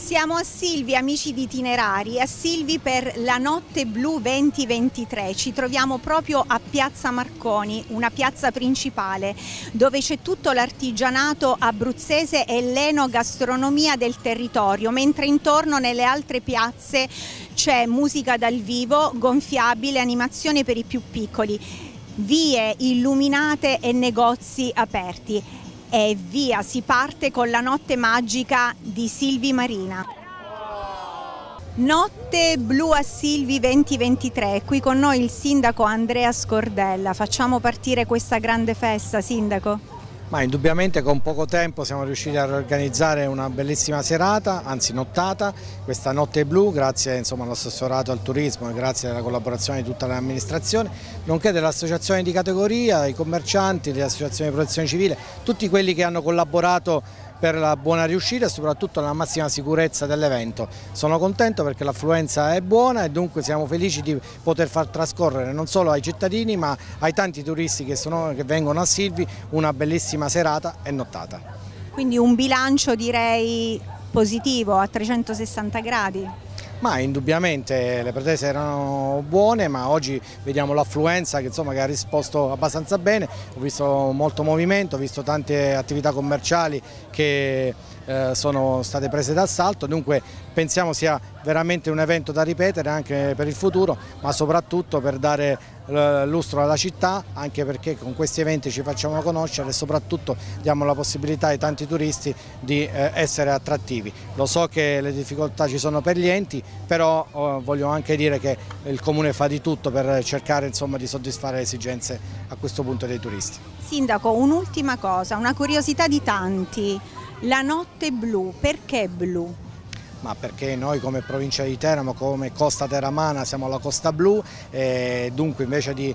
Siamo a Silvi, amici di Itinerari, a Silvi per la Notte Blu 2023. Ci troviamo proprio a Piazza Marconi, una piazza principale, dove c'è tutto l'artigianato abruzzese e l'enogastronomia del territorio, mentre intorno nelle altre piazze c'è musica dal vivo, gonfiabile, animazione per i più piccoli, vie illuminate e negozi aperti. E via, si parte con la notte magica di Silvi Marina. Notte Blu a Silvi 2023, qui con noi il sindaco Andrea Scordella. Facciamo partire questa grande festa, sindaco? Ma indubbiamente con poco tempo siamo riusciti a organizzare una bellissima serata, anzi nottata, questa Notte Blu, grazie all'assessorato al turismo e grazie alla collaborazione di tutta l'amministrazione, nonché delle associazioni di categoria, i commercianti, le associazioni di protezione civile, tutti quelli che hanno collaborato per la buona riuscita e soprattutto la massima sicurezza dell'evento. Sono contento perché l'affluenza è buona e dunque siamo felici di poter far trascorrere non solo ai cittadini ma ai tanti turisti che vengono a Silvi una bellissima serata e nottata. Quindi un bilancio direi positivo a 360 gradi. Ma indubbiamente le pretese erano buone, ma oggi vediamo l'affluenza che ha risposto abbastanza bene. Ho visto molto movimento, ho visto tante attività commerciali che sono state prese d'assalto, dunque pensiamo sia veramente un evento da ripetere anche per il futuro, ma soprattutto per dare lustro alla città, anche perché con questi eventi ci facciamo conoscere e soprattutto diamo la possibilità ai tanti turisti di essere attrattivi. Lo so che le difficoltà ci sono per gli enti, però voglio anche dire che il Comune fa di tutto per cercare di soddisfare le esigenze a questo punto dei turisti. Sindaco, un'ultima cosa, una curiosità di tanti, la Notte Blu, perché blu? Ma perché noi come provincia di Teramo, come Costa Teramana siamo alla Costa Blu e dunque invece di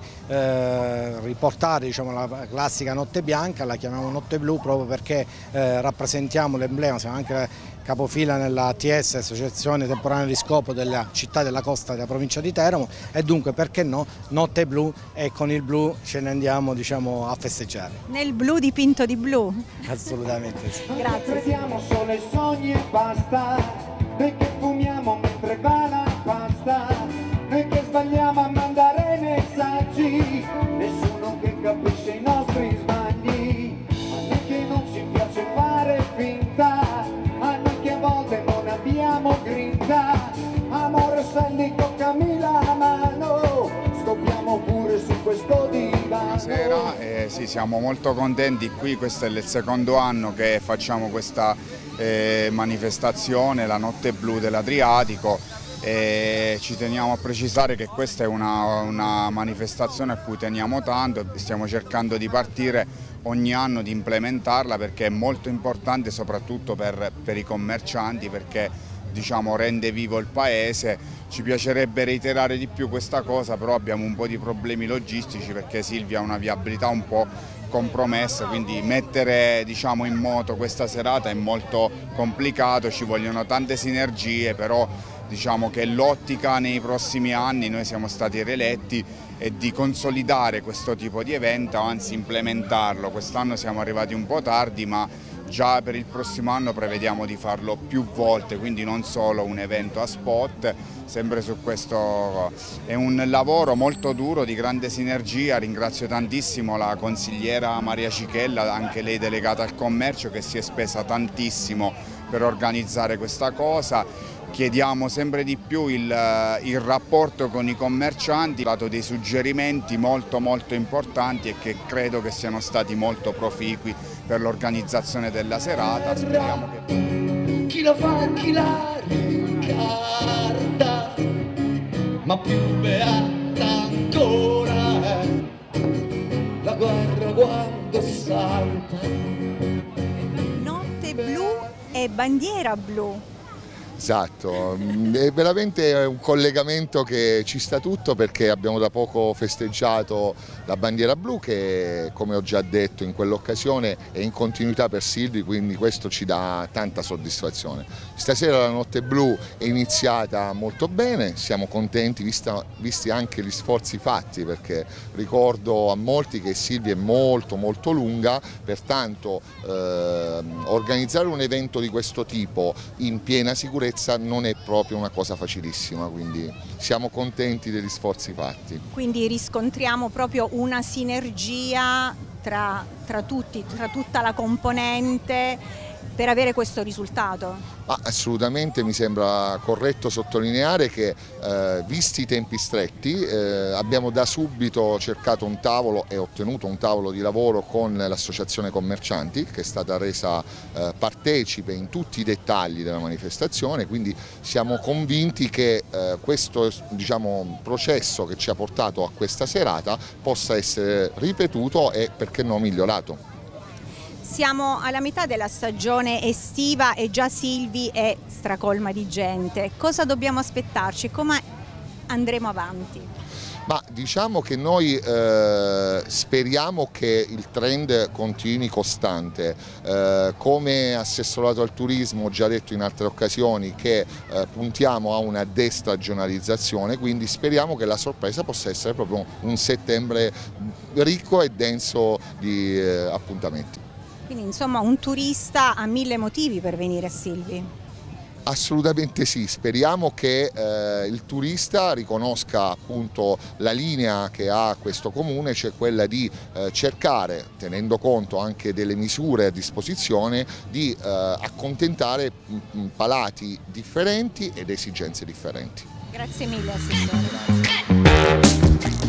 riportare la classica notte bianca la chiamiamo Notte Blu proprio perché rappresentiamo l'emblema, siamo anche capofila nella ATS, Associazione Temporanea di Scopo della città della Costa della provincia di Teramo e dunque perché no, Notte Blu e con il blu ce ne andiamo a festeggiare. Nel blu dipinto di blu? Assolutamente sì. Grazie. Crediamo solo ai sogni e basta, noi che fumiamo mentre va la pasta, noi che sbagliamo a mandare messaggi, nessuno che capisce i nostri sbagli, a noi che non ci piace fare finta, a noi che a volte non abbiamo grinta, amore Sandy toccami la mano, scoppiamo pure su questo divano. Buonasera, sì, siamo molto contenti qui, questo è il secondo anno che facciamo questa manifestazione, la Notte Blu dell'Adriatico. Ci teniamo a precisare che questa è una manifestazione a cui teniamo tanto e stiamo cercando di partire ogni anno, di implementarla perché è molto importante soprattutto per i commercianti, perché rende vivo il paese. Ci piacerebbe reiterare di più questa cosa, però abbiamo un po' di problemi logistici perché Silvia ha una viabilità un po' compromessa, quindi mettere in moto questa serata è molto complicato, ci vogliono tante sinergie, però che l'ottica nei prossimi anni, noi siamo stati rieletti, è di consolidare questo tipo di evento, anzi implementarlo. Quest'anno siamo arrivati un po' tardi, ma già per il prossimo anno prevediamo di farlo più volte, quindi non solo un evento a spot. Sempre su questo è un lavoro molto duro, di grande sinergia. Ringrazio tantissimo la consigliera Maria Cichella, anche lei delegata al commercio, che si è spesa tantissimo per organizzare questa cosa. Chiediamo sempre di più il rapporto con i commercianti, ho dato dei suggerimenti molto importanti e che credo che siano stati molto proficui per l'organizzazione della serata. Speriamo che... Chi lo fa, chi la riccarda, ma più beata ancora la guerra quando salta. Notte Blu e bandiera blu. Esatto, è veramente un collegamento che ci sta tutto, perché abbiamo da poco festeggiato la bandiera blu che, come ho già detto in quell'occasione, è in continuità per Silvi, quindi questo ci dà tanta soddisfazione. Stasera la notte blu è iniziata molto bene, siamo contenti visti anche gli sforzi fatti, perché ricordo a molti che Silvi è molto lunga, pertanto organizzare un evento di questo tipo in piena sicurezza non è proprio una cosa facilissima, quindi siamo contenti degli sforzi fatti. Quindi riscontriamo proprio una sinergia tra tutti, tra tutta la componente per avere questo risultato? Assolutamente, mi sembra corretto sottolineare che visti i tempi stretti abbiamo da subito cercato un tavolo e ottenuto un tavolo di lavoro con l'associazione commercianti, che è stata resa partecipe in tutti i dettagli della manifestazione, quindi siamo convinti che questo, diciamo, processo che ci ha portato a questa serata possa essere ripetuto e, perché no, migliorato. Siamo alla metà della stagione estiva e già Silvi è stracolma di gente. Cosa dobbiamo aspettarci? Come andremo avanti? Ma diciamo che noi speriamo che il trend continui costante. Come assessorato al turismo ho già detto in altre occasioni che puntiamo a una destagionalizzazione, quindi speriamo che la sorpresa possa essere proprio un settembre ricco e denso di appuntamenti. Quindi insomma un turista ha 1000 motivi per venire a Silvi. Assolutamente sì, speriamo che il turista riconosca appunto la linea che ha questo comune, cioè quella di cercare, tenendo conto anche delle misure a disposizione, di accontentare palati differenti ed esigenze differenti. Grazie mille, Assessore.